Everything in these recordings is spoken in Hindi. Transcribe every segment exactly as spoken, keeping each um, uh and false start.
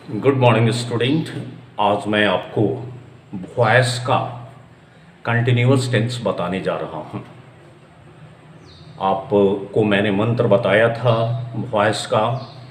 Good morning student. आज मैं आपको वॉइस का कंटिन्यूअस टेंस बताने जा रहा हूँ। आपको मैंने मंत्र बताया था वॉइस का।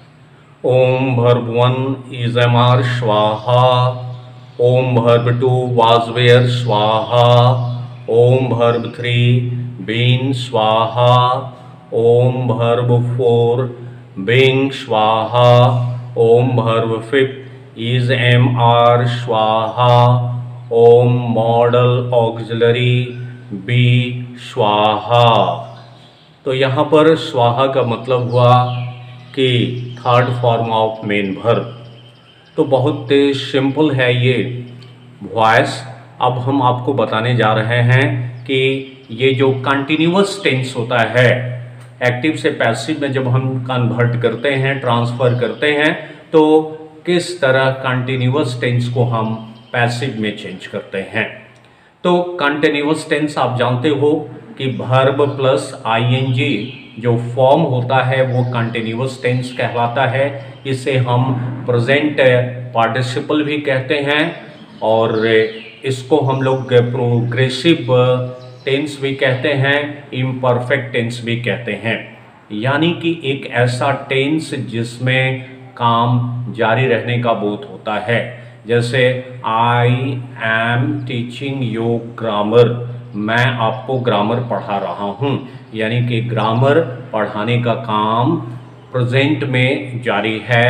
ओम भर्ब वन इज एम आर स्वाहा, ओम भर्ब टू वाज वेयर स्वाहा, ओम भर्ब थ्री बीन स्वाहा, ओम भर्ब फोर बिंग स्वाहा, ओम भर्ब फिफ्थ इज एम आर स्वाहा, ओम मॉडल ऑक्सिलरी बी स्वाहा। तो यहाँ पर स्वाहा का मतलब हुआ कि third form of main verb. तो बहुत सिंपल है ये वॉइस। अब हम आपको बताने जा रहे हैं कि ये जो कंटिन्यूअस टेंस होता है, एक्टिव से पैसिव में जब हम कन्वर्ट करते हैं, ट्रांसफर करते हैं, तो किस तरह कंटिन्यूअस टेंस को हम पैसिव में चेंज करते हैं। तो कंटिन्यूअस टेंस आप जानते हो कि वर्ब प्लस आईएनजी जो फॉर्म होता है वो कंटिन्यूअस टेंस कहलाता है। इसे हम प्रेजेंट पार्टिसिपल भी कहते हैं और इसको हम लोग प्रोग्रेसिव टेंस भी कहते हैं, इम्परफेक्ट टेंस भी कहते हैं। यानी कि एक ऐसा टेंस जिसमें काम जारी रहने का बोध होता है। जैसे I am teaching you grammar, मैं आपको ग्रामर पढ़ा रहा हूँ, यानी कि ग्रामर पढ़ाने का काम प्रेजेंट में जारी है।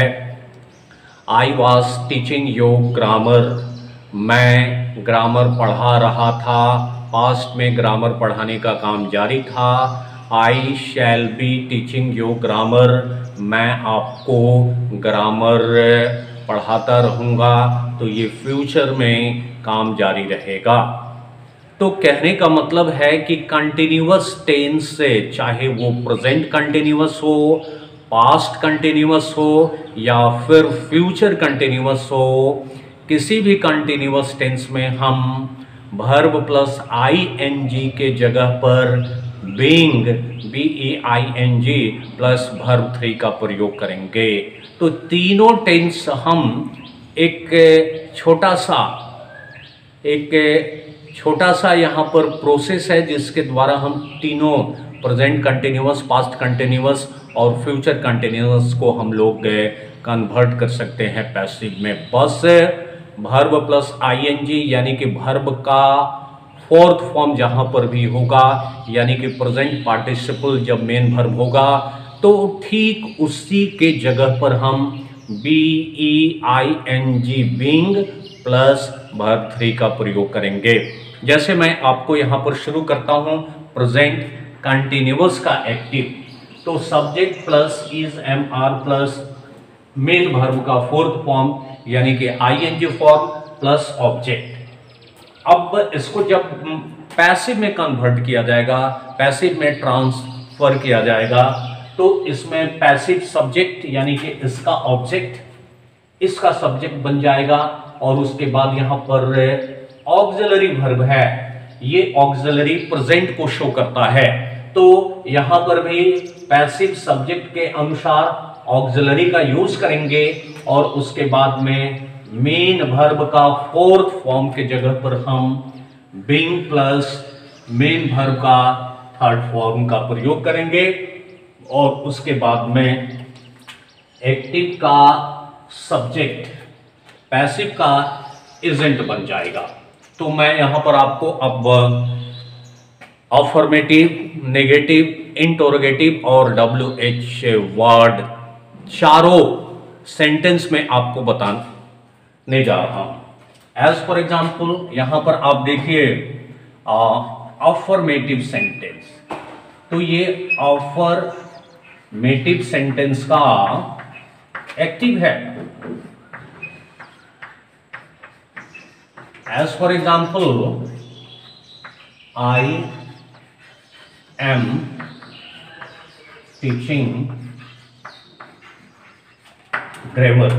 I was teaching you grammar, मैं ग्रामर पढ़ा रहा था, पास्ट में ग्रामर पढ़ाने का काम जारी था। I shall be teaching you grammar, मैं आपको ग्रामर पढ़ाता रहूँगा, तो ये फ्यूचर में काम जारी रहेगा। तो कहने का मतलब है कि कंटिन्यूअस टेंस से, चाहे वो प्रेजेंट कंटिन्यूअस हो, पास्ट कंटिन्यूअस हो या फिर फ्यूचर कंटिन्यूअस हो, किसी भी कंटिन्यूअस टेंस में हम verb plus I N G के जगह पर being B E I N G plus verb three का प्रयोग करेंगे। तो तीनों टेंस हम एक छोटा सा एक छोटा सा यहाँ पर प्रोसेस है जिसके द्वारा हम तीनों प्रेजेंट कंटिन्यूअस, पास्ट कंटिन्यूअस और फ्यूचर कंटिन्यूअस को हम लोग कन्वर्ट कर सकते हैं पैसिव में। बस वर्ब प्लस आईएनजी यानी कि वर्ब का फोर्थ फॉर्म जहाँ पर भी होगा, यानी कि प्रेजेंट पार्टिसिपल जब मेन वर्ब होगा, तो ठीक उसी के जगह पर हम B E I N G being plus verb three का प्रयोग करेंगे। जैसे मैं आपको यहाँ पर शुरू करता हूँ प्रेजेंट कंटिन्यूअस का एक्टिव, तो subject plus is M are plus main verb का फोर्थ फॉर्म यानी कि आईएनजी फॉर्म प्लस ऑब्जेक्ट। अब इसको जब पैसिव में कन्वर्ट किया जाएगा, पैसिव में ट्रांसफर किया जाएगा, तो इसमें पैसिव सब्जेक्ट यानी कि इसका ऑब्जेक्ट इसका सब्जेक्ट बन जाएगा और उसके बाद यहाँ पर ऑक्सिलरी वर्ब है, ये ऑक्सिलरी प्रेजेंट को शो करता है। तो यहाँ पर भी पैसिव सब्जेक्ट के अनुसार ऑक्सिलरी का यूज करेंगे और उसके बाद में मेन वर्ब का फोर्थ फॉर्म के जगह पर हम बीइंग प्लस मेन वर्ब का थर्ड फॉर्म का प्रयोग करेंगे और उसके बाद में एक्टिव का सब्जेक्ट पैसिव का एजेंट बन जाएगा। तो मैं यहां पर आपको अब अफर्मेटिव, नेगेटिव, इंटरोगेटिव और डब्ल्यू एच वर्ड चारों सेंटेंस में आपको बताने जा रहा हूं। एज फॉर एग्जाम्पल यहां पर आप देखिए अफर्मेटिव सेंटेंस, तो ये अफर्मेटिव सेंटेंस का एक्टिव है। As for example I am teaching grammar,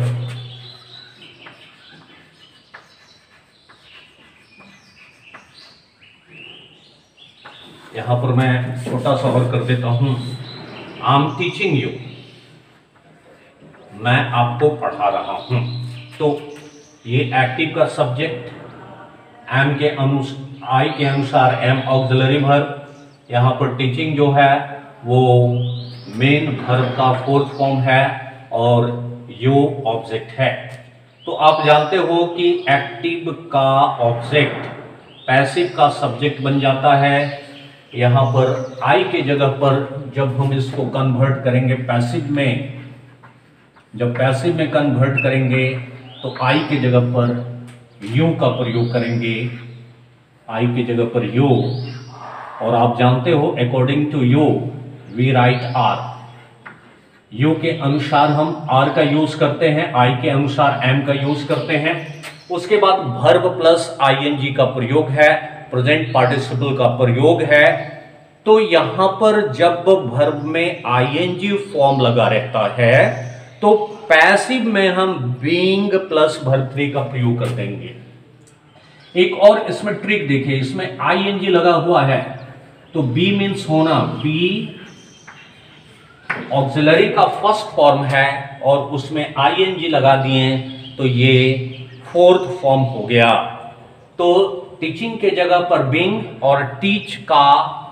यहां पर मैं छोटा सा और कर देता हूं। आई एम टीचिंग यू, मैं आपको पढ़ा रहा हूं। तो ये एक्टिव का सब्जेक्ट, एम के अनुसार आई के अनुसार एम ऑक्सिलरी वर्ब, यहाँ पर टीचिंग जो है वो मेन वर्ब का फोर्थ फॉर्म है और यू ऑब्जेक्ट है। तो आप जानते हो कि एक्टिव का ऑब्जेक्ट पैसिव का सब्जेक्ट बन जाता है। यहाँ पर आई के जगह पर जब हम इसको कन्वर्ट करेंगे पैसिव में, जब पैसिव में कन्वर्ट करेंगे तो आई के जगह पर यू का प्रयोग करेंगे, आई की जगह पर यू। और आप जानते हो according to you we write are, you के अनुसार हम आर का यूज करते हैं, आई के अनुसार एम का यूज करते हैं। उसके बाद वर्ब प्लस आईएनजी का प्रयोग है, प्रेजेंट पार्टिसिपल का प्रयोग है। तो यहां पर जब वर्ब में आईएनजी फॉर्म लगा रहता है तो पैसिव में हम बीइंग प्लस वर्ब थ्री का प्रयोग कर देंगे। एक और इसमें ट्रिक देखिए, इसमें आईएनजी लगा हुआ है तो बी मीन्स होना, बी ऑक्सिलरी का फर्स्ट फॉर्म है और उसमें आईएनजी लगा दिए तो ये फोर्थ फॉर्म हो गया। तो टीचिंग के जगह पर बीइंग और टीच का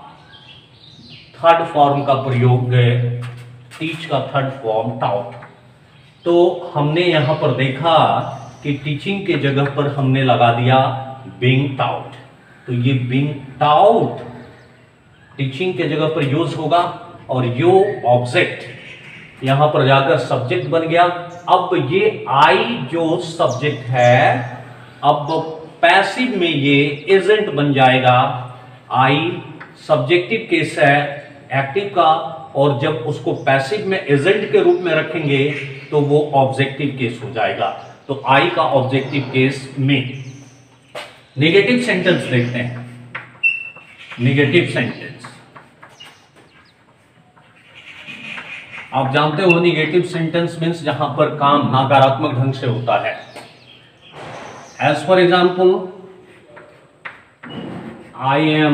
थर्ड फॉर्म का प्रयोग, टीच का थर्ड फॉर्म टाउट। तो हमने यहां पर देखा कि टीचिंग के जगह पर हमने लगा दिया बीइंग टाउट, तो ये बीइंग टाउट टीचिंग के जगह पर यूज होगा और यू ऑब्जेक्ट यहां पर जाकर सब्जेक्ट बन गया। अब ये आई जो सब्जेक्ट है, अब पैसिव में ये एजेंट बन जाएगा। आई सब्जेक्टिव केस है एक्टिव का, और जब उसको पैसिव में एजेंट के रूप में रखेंगे तो वो ऑब्जेक्टिव केस हो जाएगा। तो आई का ऑब्जेक्टिव केस में। नेगेटिव सेंटेंस देखते हैं। नेगेटिव सेंटेंस आप जानते हो नेगेटिव सेंटेंस मीन्स जहां पर काम नकारात्मक ढंग से होता है। As for example, I am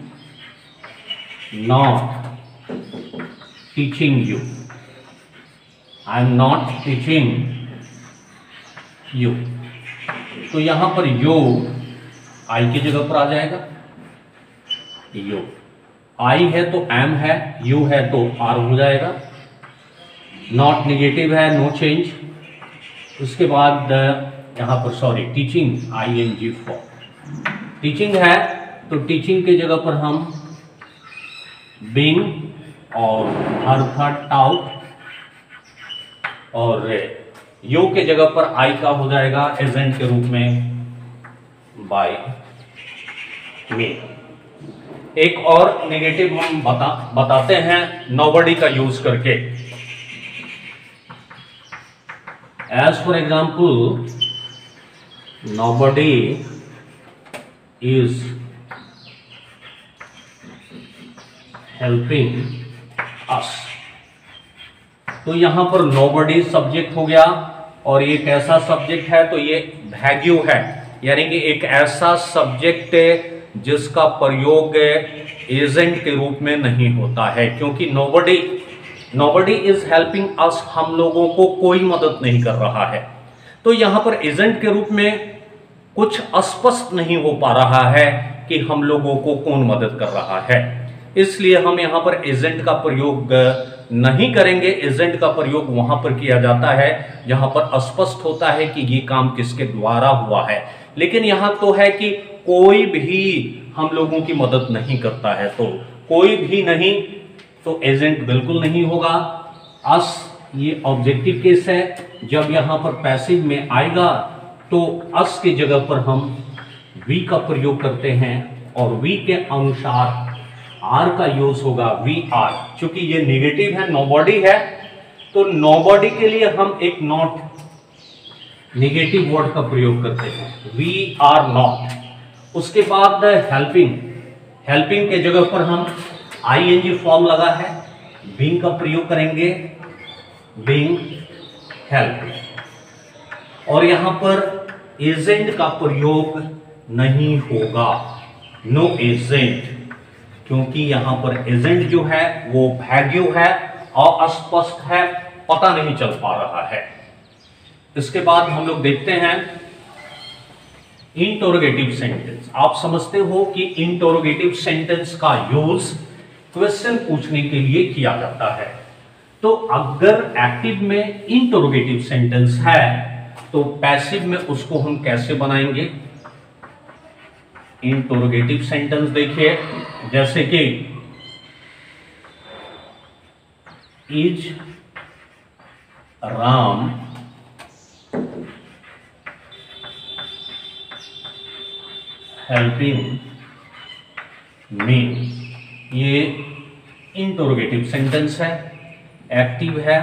not teaching you, I am not teaching you. तो यहां पर यू आई की जगह पर आ जाएगा। यू आई है तो एम है, यू है तो आर हो जाएगा। नॉट निगेटिव है, नो चेंज। उसके बाद यहां पर sorry teaching I N G for teaching है तो टीचिंग के जगह पर हम बीइंग और हर थर्ड टाउट, और यू के जगह पर आई का हो जाएगा एजेंट के रूप में बाय मी। एक और नेगेटिव हम बता बताते हैं नोबडी का यूज करके। As for example, nobody is helping us. तो यहां पर नोबडी सब्जेक्ट हो गया और ये कैसा सब्जेक्ट है, तो ये वैग्यू है, यानी कि एक ऐसा सब्जेक्ट जिसका प्रयोग एजेंट के रूप में नहीं होता है, क्योंकि nobody nobody is helping us, हम लोगों को कोई मदद नहीं कर रहा है। तो यहां पर एजेंट के रूप में कुछ अस्पष्ट नहीं हो पा रहा है कि हम लोगों को कौन मदद कर रहा है, इसलिए हम यहां पर एजेंट का प्रयोग नहीं करेंगे। एजेंट का प्रयोग वहां पर किया जाता है जहां पर अस्पष्ट होता है कि ये काम किसके द्वारा हुआ है। लेकिन यहां तो है कि कोई भी हम लोगों की मदद नहीं करता है, तो कोई भी नहीं, तो एजेंट बिल्कुल नहीं होगा। अस ये ऑब्जेक्टिव केस है, जब यहां पर पैसिव में आएगा तो अस की जगह पर हम वी का प्रयोग करते हैं और वी के अनुसार आर का यूज होगा, वी आर। चूंकि ये नेगेटिव है, नोबॉडी है, तो नोबॉडी के लिए हम एक नॉट नेगेटिव वर्ड का प्रयोग करते हैं, वी आर नॉट। उसके बाद हेल्पिंग, हेल्पिंग के जगह पर हम आईएनजी फॉर्म लगा है, बीइंग का प्रयोग करेंगे, बीइंग हेल्प। और यहां पर एजेंट का प्रयोग नहीं होगा, नो एजेंट, क्योंकि यहां पर एजेंट जो है वो वैग्यू है और अस्पष्ट है, पता नहीं चल पा रहा है। इसके बाद हम लोग देखते हैं इंटरोगेटिव सेंटेंस। आप समझते हो कि इंटरोगेटिव सेंटेंस का यूज क्वेश्चन पूछने के लिए किया जाता है। तो अगर एक्टिव में इंटरोगेटिव सेंटेंस है तो पैसिव में उसको हम कैसे बनाएंगे? इंटरोगेटिव सेंटेंस देखिए, जैसे कि इज राम हेल्पिंग मी, ये इंटरोगेटिव सेंटेंस है, एक्टिव है।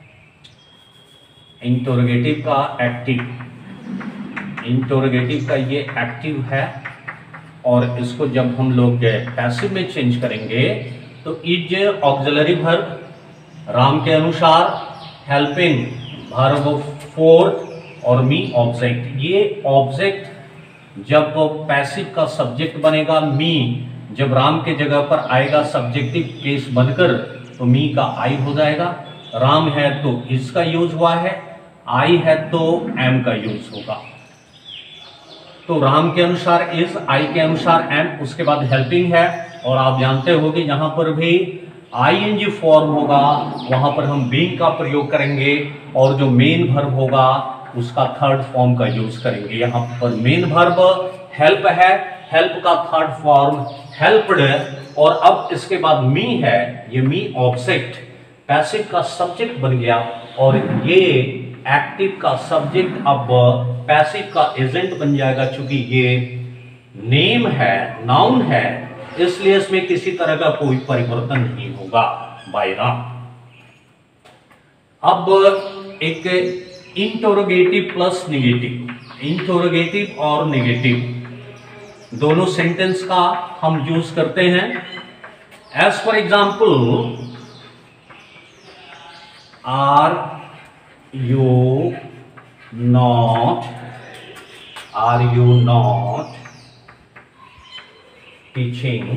इंटरोगेटिव का एक्टिव, इंटरोगेटिव का ये एक्टिव है, और इसको जब हम लोग पैसिव में चेंज करेंगे तो इज ऑक्सिलरी वर्ब राम के अनुसार, हेल्पिंग वर्ब फोर्थ, और मी ऑब्जेक्ट। ये ऑब्जेक्ट जब पैसिव का सब्जेक्ट बनेगा, मी जब राम के जगह पर आएगा सब्जेक्टिव केस बनकर, तो मी का आई हो जाएगा। राम है तो इज का यूज हुआ है, आई है तो एम का यूज होगा। तो राम के अनुसार इज, आई के अनुसार एम, उसके बाद हेल्पिंग है। और आप जानते हो कि जहां पर भी आईएनजी फॉर्म होगा वहां पर हम बीइंग का प्रयोग करेंगे, और जो मेन वर्ब होगा उसका थर्ड फॉर्म का यूज करेंगे। यहाँ पर मेन वर्ब हेल्प है, हेल्प का थर्ड फॉर्म हेल्प्ड, और अब इसके बाद मी है, ये मी ऑब्जेक्ट पैसिव का सब्जेक्ट बन गया, और ये एक्टिव का सब्जेक्ट अब पैसिव का एजेंट बन जाएगा। चूंकि ये नेम है, नाउन है, इसलिए इसमें किसी तरह का कोई परिवर्तन नहीं होगा बाय राम। अब एक इंटरोगेटिव प्लस नेगेटिव, इंटरोगेटिव और नेगेटिव दोनों सेंटेंस का हम यूज करते हैं। As for example, are you not, are you not teaching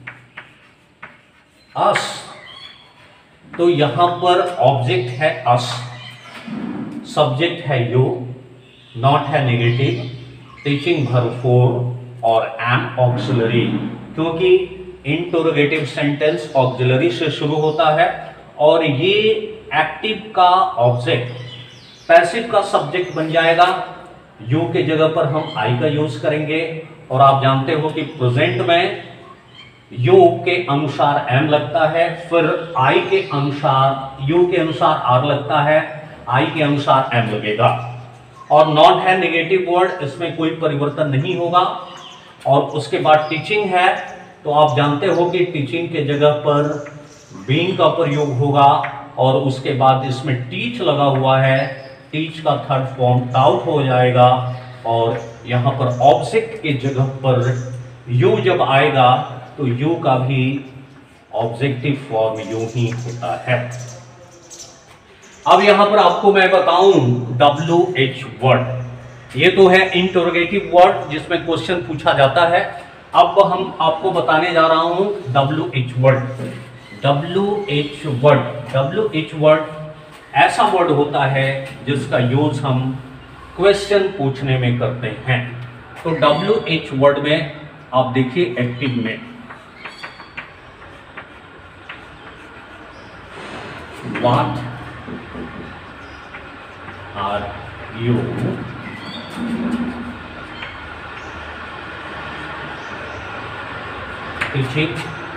us, तो यहां पर ऑब्जेक्ट है अस, सब्जेक्ट है यू, नॉट है नेगेटिव, टीचिंग वर्ब फोर, और एम ऑक्सिलरी, क्योंकि इंटरोगेटिव सेंटेंस ऑक्सिलरी से शुरू होता है, और ये एक्टिव का ऑब्जेक्ट पैसिव का सब्जेक्ट बन जाएगा। यू के जगह पर हम आई का यूज करेंगे, और आप जानते हो कि प्रेजेंट में यू के अनुसार एम लगता है, फिर आई के अनुसार, यू के अनुसार आर लगता है, आई के अनुसार एम लगेगा। और नॉट है नेगेटिव वर्ड, इसमें कोई परिवर्तन नहीं होगा। और उसके बाद टीचिंग है, तो आप जानते हो कि टीचिंग के जगह पर बीइंग का प्रयोग होगा, और उसके बाद इसमें टीच लगा हुआ है, टीच का थर्ड फॉर्म टाउट हो जाएगा, और यहाँ पर ऑब्जेक्ट के जगह पर यू जब आएगा तो यू का भी ऑब्जेक्टिव फॉर्म यू ही होता है। अब यहां पर आपको मैं बताऊं डब्ल्यू एच वर्ड, ये तो है इंटरोगेटिव वर्ड जिसमें क्वेश्चन पूछा जाता है। अब हम आपको बताने जा रहा हूं W H word. W H word, W H word ऐसा वर्ड होता है जिसका यूज हम क्वेश्चन पूछने में करते हैं। तो डब्ल्यू एच वर्ड में आप देखिए एक्टिव में what are you teaching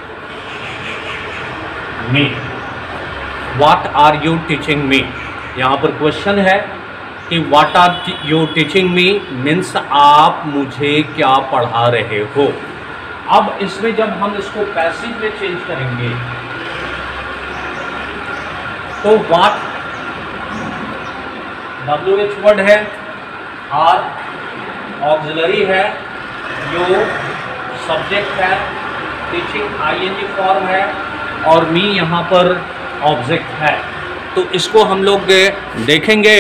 me, what are you teaching me. यहाँ पर क्वेश्चन है कि what are you teaching me means आप मुझे क्या पढ़ा रहे हो। अब इसमें जब हम इसको पैसिव में चेंज करेंगे तो व्हाट डब्ल्यू एच वर्ड है, आर ऑक्सिलरी है, यू सब्जेक्ट है, टीचिंग आईएनजी फॉर्म है, और मी यहाँ पर ऑब्जेक्ट है। तो इसको हम लोग देखेंगे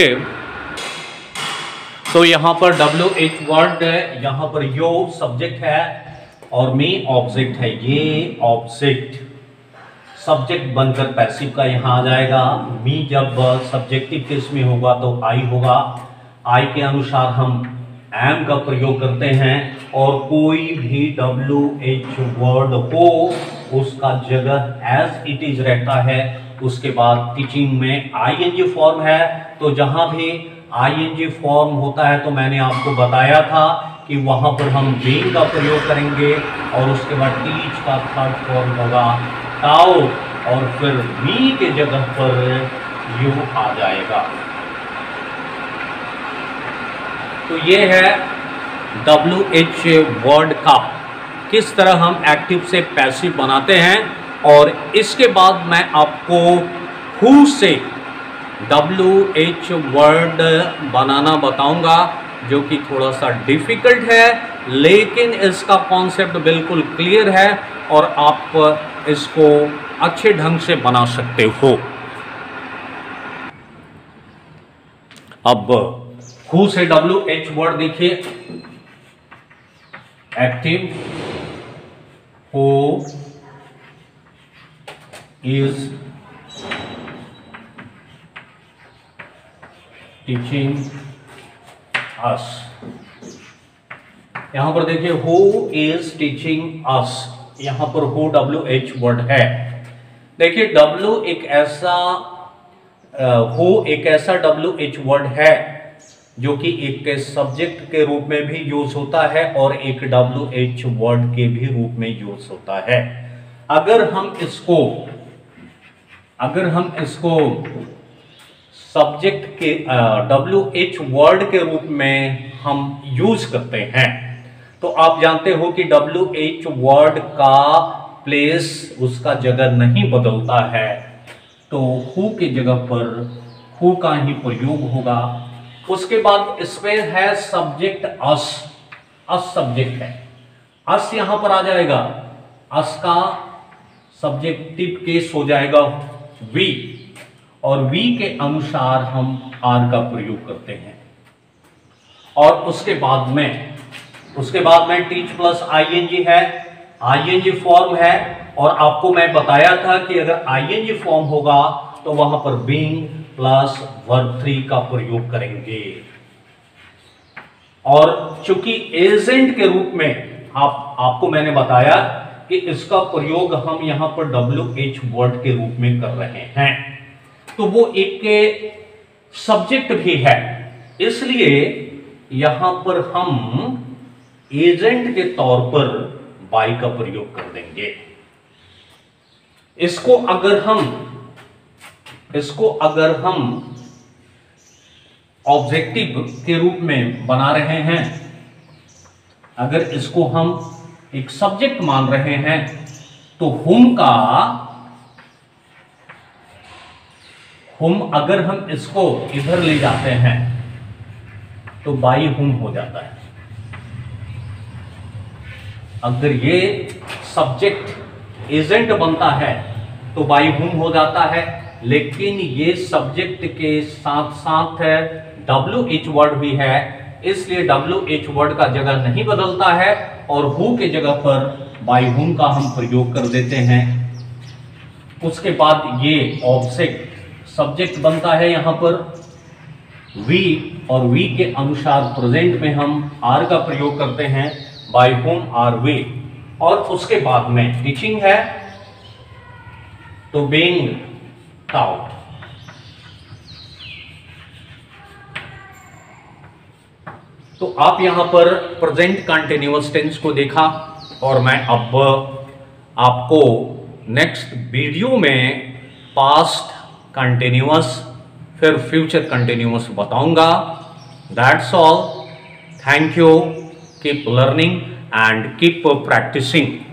तो यहाँ पर डब्ल्यू एच वर्ड है, यहाँ पर यू सब्जेक्ट है और मी ऑब्जेक्ट है। ये ऑब्जेक्ट सब्जेक्ट बनकर पैसिव का यहाँ आ जाएगा। मी जब सब्जेक्टिव केस में होगा तो आई होगा। आई के अनुसार हम एम का प्रयोग करते हैं और कोई भी डब्ल्यू एच वर्ड हो उसका जगह एज इट इज रहता है। उसके बाद टीचिंग में आईएनजी फॉर्म है, तो जहां भी आईएनजी फॉर्म होता है तो मैंने आपको बताया था कि वहां पर हम बीइंग का प्रयोग करेंगे और उसके बाद टीच का थर्ड फॉर्म होगा टाउ और फिर मी के जगह पर यू आ जाएगा। तो ये है डब्ल्यू एच वर्ड का किस तरह हम एक्टिव से पैसिव बनाते हैं। और इसके बाद मैं आपको हु से डब्ल्यू एच वर्ड बनाना बताऊंगा, जो कि थोड़ा सा डिफिकल्ट है, लेकिन इसका कॉन्सेप्ट बिल्कुल क्लियर है और आप इसको अच्छे ढंग से बना सकते हो। अब हु से डब्ल्यू एच वर्ड देखिए, active who is teaching us. यहां पर देखिए हु इज टीचिंग अस, यहां पर हु डब्ल्यू एच वर्ड है। देखिए डब्ल्यू एक ऐसा हु एक ऐसा डब्ल्यू एच वर्ड है जो कि एक सब्जेक्ट के रूप में भी यूज होता है और एक डब्ल्यू एच वर्ड के भी रूप में यूज होता है। अगर हम इसको अगर हम इसको सब्जेक्ट के डब्ल्यू एच वर्ड के रूप में हम यूज करते हैं तो आप जानते हो कि डब्ल्यू एच वर्ड का प्लेस, उसका जगह नहीं बदलता है, तो हु की जगह पर हु का ही प्रयोग होगा। उसके बाद इसमें है सब्जेक्ट अस, अस सब्जेक्ट है, अस यहां पर आ जाएगा, अस का सब्जेक्टिव केस हो जाएगा वी और वी के अनुसार हम आर का प्रयोग करते हैं। और उसके बाद में उसके बाद में टीच प्लस आईएनजी है, आईएनजी फॉर्म है और आपको मैं बताया था कि अगर आईएनजी फॉर्म होगा तो वहां पर बीइंग प्लस वर्ब थ्री का प्रयोग करेंगे। और चूंकि एजेंट के रूप में आप आपको मैंने बताया कि इसका प्रयोग हम यहां पर डब्ल्यू एच वर्ड के रूप में कर रहे हैं, तो वो एक सब्जेक्ट भी है, इसलिए यहां पर हम एजेंट के तौर पर बाई का प्रयोग कर देंगे। इसको अगर हम इसको अगर हम ऑब्जेक्टिव के रूप में बना रहे हैं, अगर इसको हम एक सब्जेक्ट मान रहे हैं तो हुम का हुम अगर हम इसको इधर ले जाते हैं तो बाई हुम हो जाता है। अगर ये सब्जेक्ट एजेंट बनता है तो बाई हुम हो जाता है, लेकिन ये सब्जेक्ट के साथ साथ डब्ल्यू एच वर्ड भी है, इसलिए डब्ल्यू एच वर्ड का जगह नहीं बदलता है और हु के जगह पर बाई हुम का हम प्रयोग कर देते हैं। उसके बाद ये ऑब्जेक्ट सब्जेक्ट बनता है यहां पर वी और वी के अनुसार प्रेजेंट में हम आर का प्रयोग करते हैं, बाई हुम आर वी। और उसके बाद में टीचिंग है तो बीइंग टाउट। तो आप यहां पर प्रेजेंट कंटिन्यूअस टेंस को देखा और मैं अब आपको नेक्स्ट वीडियो में पास्ट कंटिन्यूअस फिर फ्यूचर कंटिन्यूअस बताऊंगा। That's all, thank you, keep learning and keep practising.